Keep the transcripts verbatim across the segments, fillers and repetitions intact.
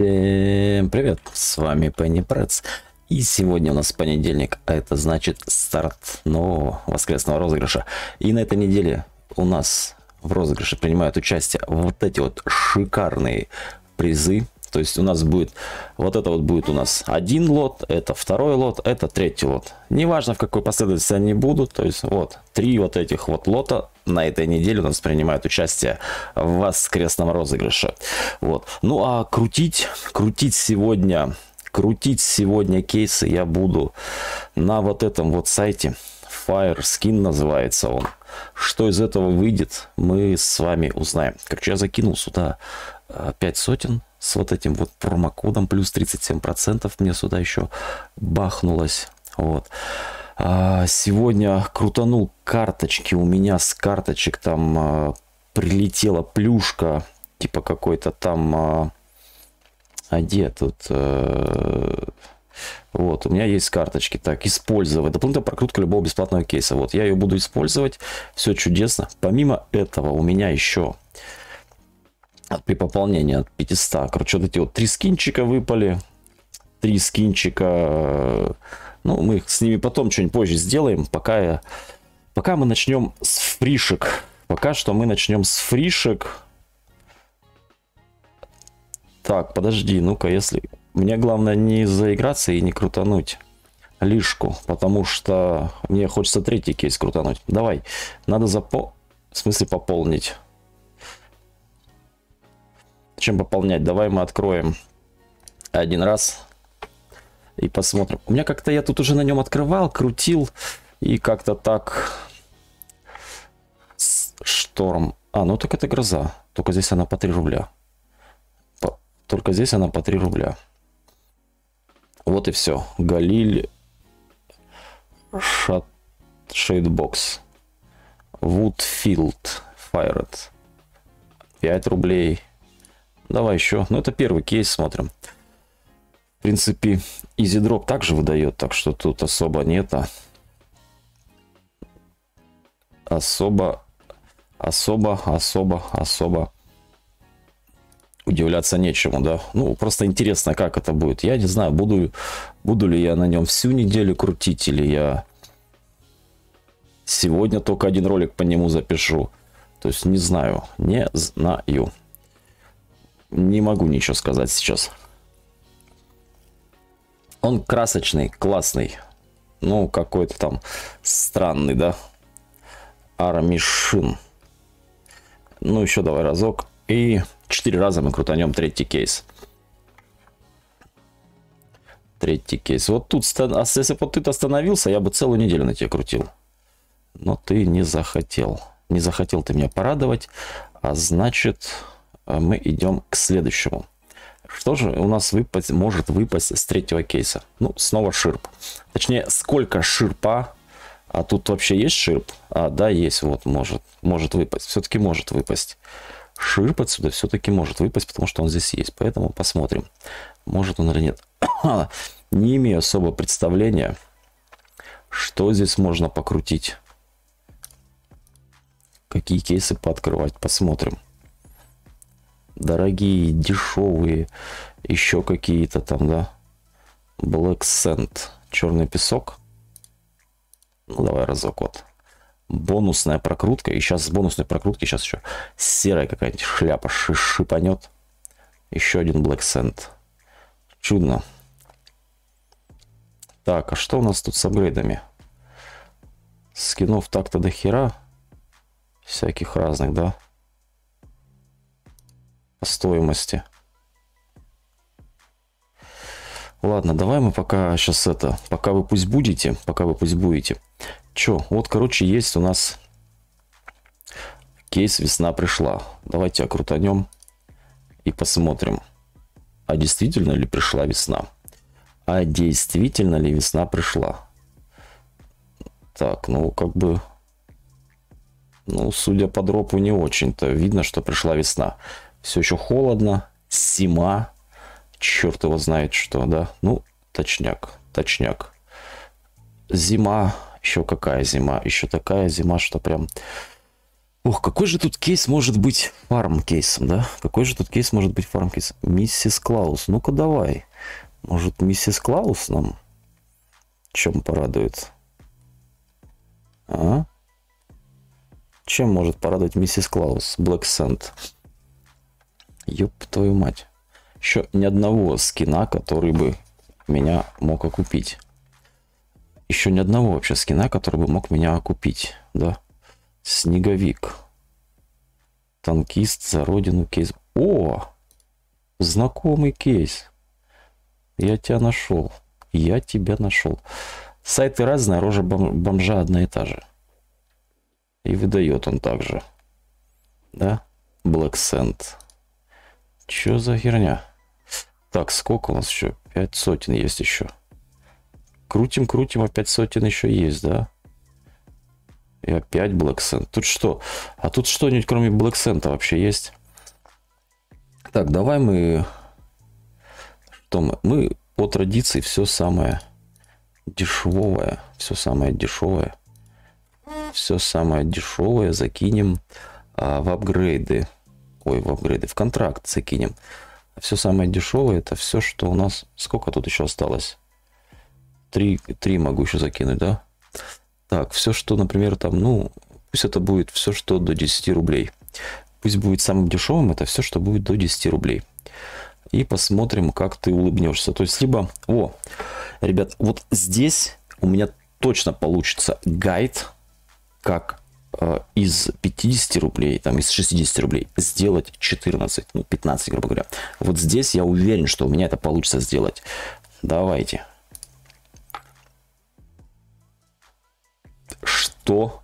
Всем привет, с вами Penny Preds. И сегодня у нас понедельник, а это значит старт нового воскресного розыгрыша. И на этой неделе у нас в розыгрыше принимают участие вот эти вот шикарные призы. То есть у нас будет, вот это вот будет у нас один лот, это второй лот, это третий лот. Неважно в какой последовательности они будут, то есть вот три вот этих вот лота на этой неделе у нас принимают участие в воскресном розыгрыше. Вот. Ну а крутить, крутить сегодня, крутить сегодня кейсы я буду на вот этом вот сайте. Fireskin называется он. Что из этого выйдет, мы с вами узнаем. Короче, я закинул сюда пять сотен. С вот этим вот промокодом плюс тридцать семь процентов мне сюда еще бахнулось. Вот. А сегодня крутанул карточки. У меня с карточек там а, прилетела плюшка. Типа какой-то там... А, а где тут... А, вот, у меня есть карточки. Так, использовать. Дополнительная прокрутка любого бесплатного кейса. Вот, я ее буду использовать. Все чудесно. Помимо этого у меня еще... При пополнении от пятисот. Короче, вот эти вот три скинчика выпали. Три скинчика. Ну, мы с ними потом что-нибудь позже сделаем. Пока, я... Пока мы начнем с фришек. Пока что мы начнем с фришек. Так, подожди. Ну-ка, если... Мне главное не заиграться и не крутануть лишку. Потому что мне хочется третий кейс крутануть. Давай. Надо запо... В смысле пополнить. Чем пополнять? Давай мы откроем один раз и посмотрим. У меня как-то я тут уже на нем открывал, крутил и как-то так шторм. А, ну так это гроза. Только здесь она по три рубля. По... Только здесь она по три рубля. Вот и все. Галиль Шат... Шейдбокс. Woodfield Fired. пять рублей. Давай еще. Ну, это первый кейс, смотрим. В принципе, EasyDrop также выдает, так что тут особо нет. Особо, особо, особо, особо удивляться нечему, да. Ну, просто интересно, как это будет. Я не знаю, буду, буду ли я на нем всю неделю крутить, или я сегодня только один ролик по нему запишу. То есть, не знаю, не знаю. Не могу ничего сказать сейчас. Он красочный, классный. Ну, какой-то там странный, да. Армишин. Ну, еще давай разок. И четыре раза мы крутанем третий кейс. Третий кейс. Вот тут, если бы ты остановился, я бы целую неделю на тебя крутил. Но ты не захотел. Не захотел ты меня порадовать. А значит... мы идем к следующему. Что же у нас выпасть, может выпасть с третьего кейса? Ну, снова ширп. Точнее, сколько ширпа? А тут вообще есть ширп? А, да, есть. Вот, может, может выпасть. Все-таки может выпасть. Ширп отсюда все-таки может выпасть, потому что он здесь есть. Поэтому посмотрим, может он или нет. Не имею особого представления, что здесь можно покрутить. Какие кейсы пооткрывать. Посмотрим. Дорогие, дешевые, еще какие-то там, да. Black Sand, черный песок. Ну, давай разок вот. Бонусная прокрутка. И сейчас с бонусной прокрутки сейчас еще серая какая-нибудь шляпа шипанет. Еще один Black Sand. Чудно. Так, а что у нас тут с апгрейдами? Скинов так-то до хера. Всяких разных, да. По стоимости. Ладно, давай мы пока сейчас это, пока вы пусть будете, пока вы пусть будете. Че, вот, короче, есть у нас кейс «Весна пришла». Давайте окрутанем и посмотрим, а действительно ли пришла весна. А действительно ли весна пришла. Так, ну, как бы, ну, судя по дропу, не очень-то видно, что пришла весна. Все еще холодно, зима, черт его знает что, да. Ну, точняк, точняк. Зима, еще какая зима, еще такая зима, что прям Ох, какой же тут кейс может быть фарм-кейсом, да? Какой же тут кейс может быть фарм-кейсом? Миссис Клаус, ну-ка давай. Может, миссис Клаус нам чем порадует? А? Чем может порадовать миссис Клаус? Black Sand. Ёб твою мать. Еще ни одного скина, который бы меня мог окупить. Еще ни одного вообще скина, который бы мог меня окупить. Да. Снеговик. Танкист за родину кейс. О! Знакомый кейс. Я тебя нашел. Я тебя нашел. Сайты разные, рожа бом бомжа одна и та же. И выдает он также. Да? Black Sand. Чё за херня? Так, сколько у нас еще? Пять сотен есть еще. Крутим, крутим, а пять сотен еще есть, да? И опять Black Sand. Тут что? А тут что-нибудь кроме Black Sand вообще есть? Так, давай мы... Что мы? Мы по традиции все самое дешевое. Все самое дешевое. Все самое дешевое закинем а, в апгрейды. Ой, в апгрейды. В контракт закинем. Все самое дешевое это все, что у нас... Сколько тут еще осталось? Три, три могу еще закинуть, да? Так, все, что, например, там, ну, пусть это будет все, что до десяти рублей. Пусть будет самым дешевым, это все, что будет до десяти рублей. И посмотрим, как ты улыбнешься. То есть, либо... О, ребят, вот здесь у меня точно получится гайд, как э, из пятидесяти рублей, там, из шестидесяти рублей сделать четырнадцать, ну, пятнадцать, грубо говоря. Вот здесь я уверен, что у меня это получится сделать. Давайте. Что?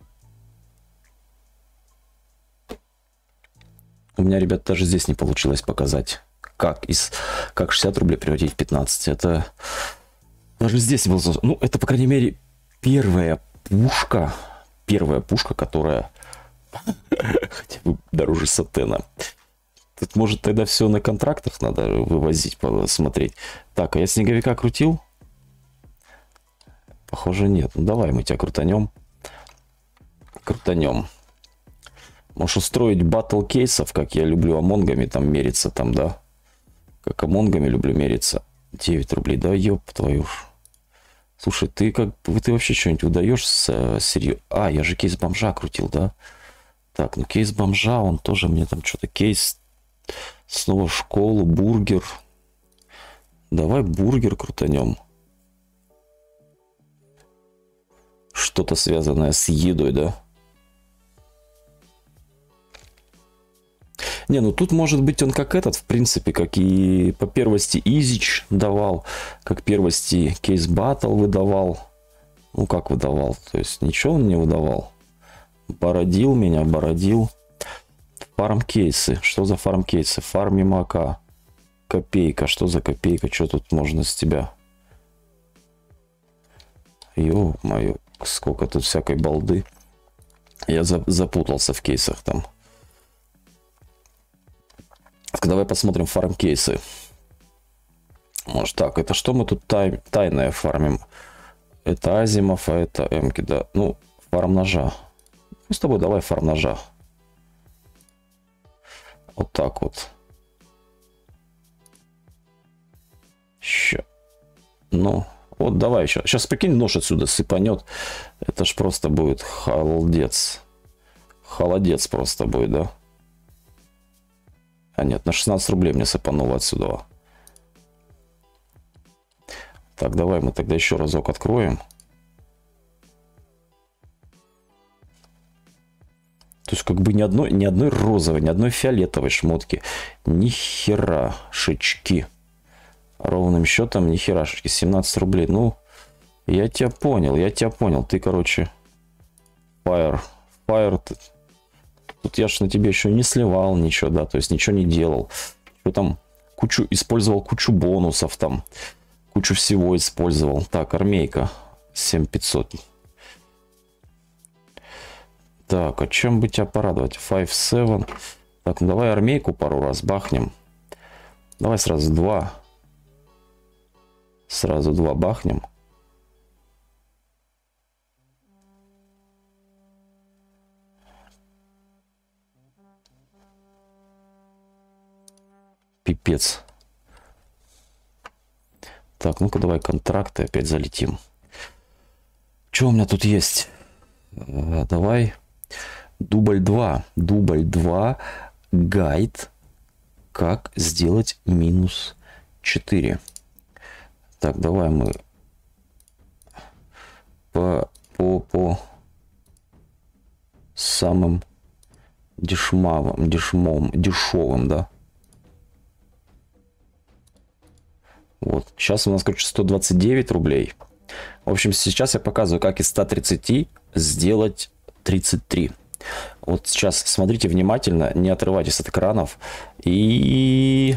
У меня, ребят, даже здесь не получилось показать, как из как шестьдесят рублей превратить в пятнадцать. Это даже здесь было... Ну, это, по крайней мере, первая пушка, первая пушка, которая хотя бы дороже Сатена. Тут, может, тогда все на контрактах надо вывозить, посмотреть. Так, а я снеговика крутил? Похоже, нет. Ну, давай мы тебя крутанем. Крутанем. Можешь устроить батл кейсов, как я люблю амонгами там мериться, там, да? Как амонгами люблю мериться. девять рублей, да, ёб твою. Слушай, ты как ты вообще что-нибудь выдаешь с серьезно? А, я же кейс бомжа крутил, да? Так, ну кейс бомжа, он тоже мне там что-то кейс. Снова в школу, бургер. Давай бургер крутанем. Что-то связанное с едой, да? Не, ну тут может быть он как этот, в принципе, как и по первости Изич давал, как первости кейс батл выдавал. Ну как выдавал, то есть ничего он не выдавал. Бородил меня, бородил. Фарм кейсы. Что за фарм кейсы? Фармим АК. Копейка. Что за копейка? Что тут можно с тебя? Ё-моё, сколько тут всякой балды. Я за запутался в кейсах там. Давай посмотрим фарм кейсы. Может так, это что мы тут тай, тайное фармим? Это Азимов, а это Эмки, да. Ну, фарм ножа. Мы с тобой давай фарм ножа. Вот так вот. Ща. Ну, вот давай еще. Сейчас прикинь, нож отсюда сыпанет. Это ж просто будет холодец. Холодец просто будет, да? А нет, на шестнадцать рублей мне сыпануло отсюда. Так, давай мы тогда еще разок откроем. То есть как бы ни одной, ни одной розовой, ни одной фиолетовой шмотки. Ни хера шечки. Ровным счетом ни хера шечки. семнадцать рублей. Ну, я тебя понял, я тебя понял. Ты, короче, Fire. Fire. Тут я ж на тебе еще не сливал ничего, да, то есть ничего не делал. Что там, кучу, использовал кучу бонусов там. Кучу всего использовал. Так, армейка. семь пятьсот. Так, а чем бы тебя порадовать? пять семь. Так, ну давай армейку пару раз бахнем. Давай сразу два. Сразу два бахнем. Пипец. Так, ну-ка давай контракты опять залетим. Что у меня тут есть? А, давай. Дубль два. Дубль два. Гайд. Как сделать минус четыре. Так, давай мы по, по, по самым дешмавым, дешмом, дешевым, да? Вот, сейчас у нас, короче, сто двадцать девять рублей. В общем, сейчас я показываю, как из ста тридцати сделать тридцать три. Вот сейчас смотрите внимательно, не отрывайтесь от экранов. И...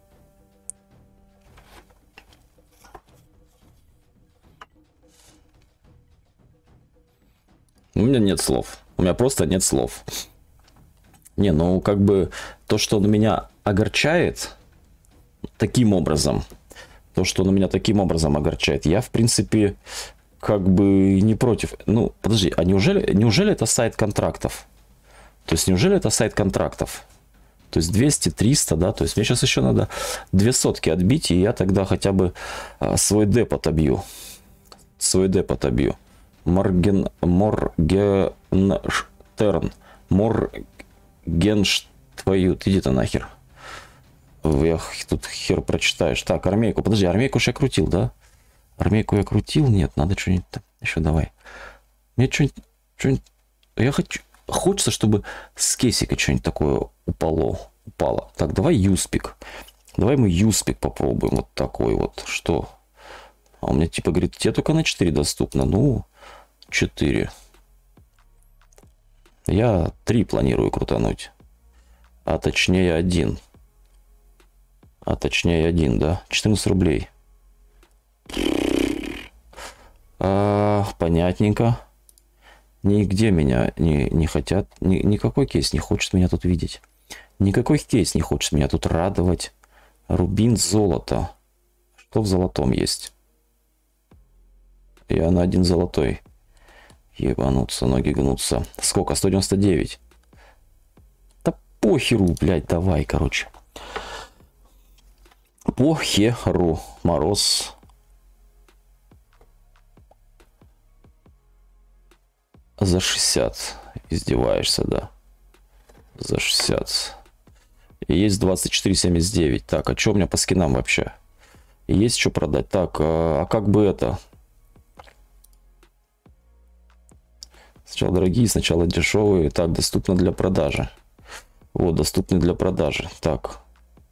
У меня нет слов. У меня просто нет слов. Не, ну как бы то, что он меня огорчает таким образом... То, что он меня таким образом огорчает, я, в принципе, как бы не против. Ну, подожди, а неужели, неужели это сайт контрактов? То есть, неужели это сайт контрактов? То есть, двести триста, да? То есть, мне сейчас еще надо две сотки отбить, и я тогда хотя бы а, свой деп отобью. Свой деп отобью. Морген... Моргенштерн. Моргенш... Твою... Иди ты нахер. Я тут хер прочитаешь. Так, армейку. Подожди, армейку уж я крутил, да? Армейку я крутил? Нет, надо что-нибудь еще давай. Мне что-нибудь... что-нибудь... Я хочу... Хочется, чтобы с кейсика что-нибудь такое упало. упало. Так, давай юспик. Давай мы юспик попробуем. Вот такой вот. Что? А у меня типа говорит, тебе только на четыре доступно. Ну, четыре. Я три планирую крутануть. А точнее один. А точнее один, да? четырнадцать рублей. А, понятненько. Нигде меня не, не хотят. Ни, никакой кейс не хочет меня тут видеть. Никакой кейс не хочет меня тут радовать. Рубин, золото. Что в золотом есть? Я на один золотой. Ебануться, ноги гнутся. Сколько? сто девяносто девять. Да похеру, блядь, давай, короче. Похеру. Мороз. За шестьдесят. Издеваешься, да? За шестьдесят. И есть двадцать четыре семьдесят девять. Так, а что у меня по скинам вообще? Есть что продать? Так, а, а как бы это? Сначала дорогие, сначала дешевые. Так, доступно для продажи. Вот, доступны для продажи. Так.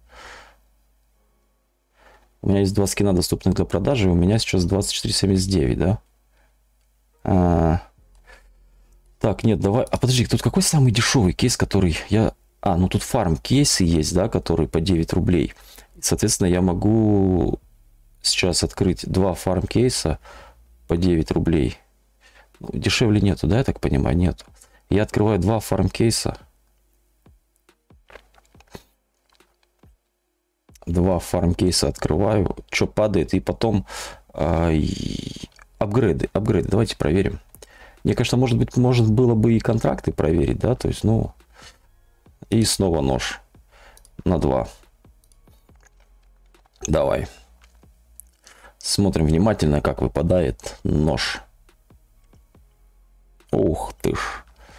У меня есть два скина доступных для продажи. У меня сейчас двадцать четыре семьдесят девять, да? А... Так, нет, давай... А подожди, тут какой самый дешевый кейс, который я... А, ну тут фарм кейсы есть, да, которые по девять рублей. Соответственно, я могу сейчас открыть два фарм кейса по девять рублей. Ну, дешевле нету, да, я так понимаю? Нету. Я открываю два фарм кейса. Два фарм кейса открываю. Что падает, и потом а, и... апгрейды. Апгрейды. Давайте проверим. Мне, конечно, может быть, может было бы и контракты проверить, да, то есть, ну, и снова нож на два. Давай. Смотрим внимательно, как выпадает нож. Ух ты ж.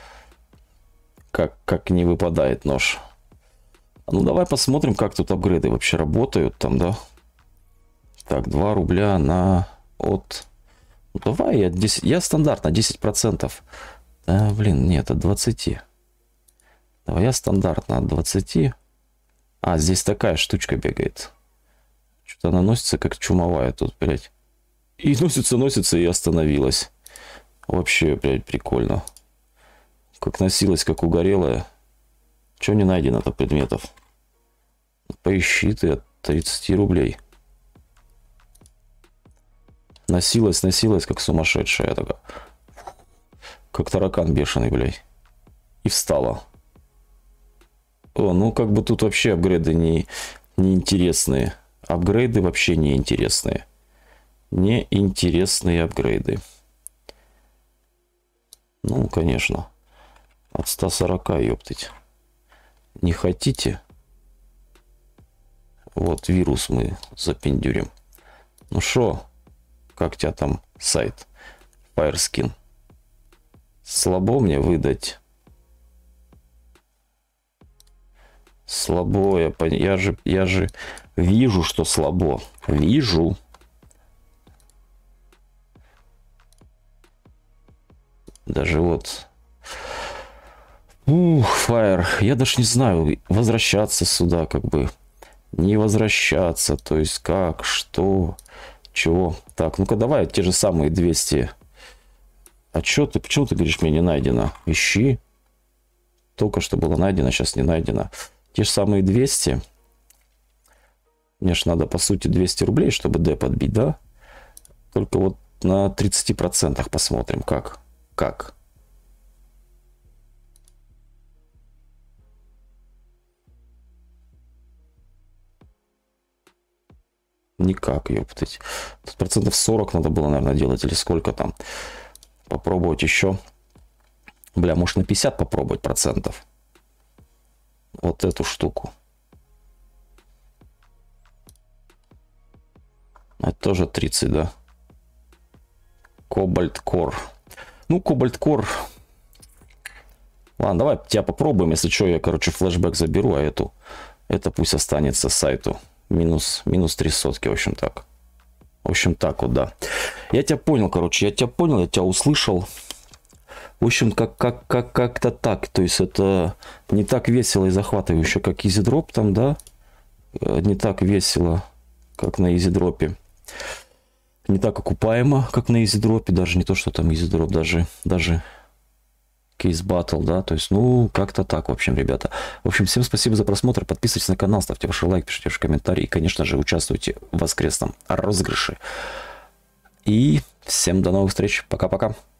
Как, как не выпадает нож. Ну, давай посмотрим, как тут апгрейды вообще работают там, да. Так, два рубля на от... Ну, давай, я, десять, я стандартно десять процентов. Да, блин, нет, от двадцати. Давай я стандартно от двадцати. А, здесь такая штучка бегает. Что-то она носится как чумовая тут, блядь. И носится, носится и остановилась. Вообще, блядь, прикольно. Как носилась, как угорелая. Чего не найдено-то предметов? Поищи ты от тридцати рублей. Носилась, носилась, как сумасшедшая. Такая. Как таракан бешеный, блядь. И встала. О, ну как бы тут вообще апгрейды не, не интересные. Апгрейды вообще не интересные. Неинтересные апгрейды. Ну, конечно. От ста сорока, ёптыть. Не хотите? Вот вирус мы запендюрим. Ну шо, как тебя там сайт Fireskin? Слабо мне выдать. Слабо, я, пон... я, же, я же вижу, что слабо. Вижу. Даже вот... Ух, Fire. Я даже не знаю, возвращаться сюда как бы. Не возвращаться. То есть как, что, чего. Так, ну-ка давай те же самые двести. А чё ты, почему ты говоришь, мне не найдено? Ищи. Только что было найдено, сейчас не найдено. Те же самые двести. Мне ж надо, по сути, двести рублей, чтобы D подбить, да? Только вот на тридцати процентах посмотрим, как. Как. Никак, ёптать. Тут процентов сорок надо было, наверное, делать. Или сколько там. Попробовать еще. Бля, может на пятьдесят попробовать процентов. Вот эту штуку. Это тоже тридцать, да? Cobalt Core. Ну, Cobalt Core. Ладно, давай тебя попробуем. Если что, я, короче, флешбэк заберу, а эту... Это пусть останется сайту. Минус, минус три сотки, в общем, так. В общем, так вот, да. Я тебя понял, короче, я тебя понял, я тебя услышал. В общем, как, как, как, как-то так. То есть это не так весело и захватывающе, как EasyDrop там, да? Не так весело, как на EasyDrop. Не так окупаемо, как на EasyDrop. Даже не то, что там EasyDrop, даже, даже Case Battle, да? То есть, ну, как-то так, в общем, ребята. В общем, всем спасибо за просмотр. Подписывайтесь на канал, ставьте ваши лайки, пишите ваши комментарии. И, конечно же, участвуйте в воскресном розыгрыше. И всем до новых встреч. Пока-пока.